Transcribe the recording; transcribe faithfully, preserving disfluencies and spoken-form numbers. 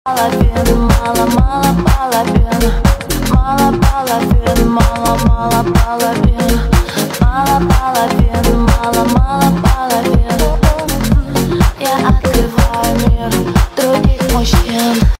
половин, мало, мало половин, мало половин, мало, мало половин, мало половин, мало, мало половин. Я открываю мир других мужчин.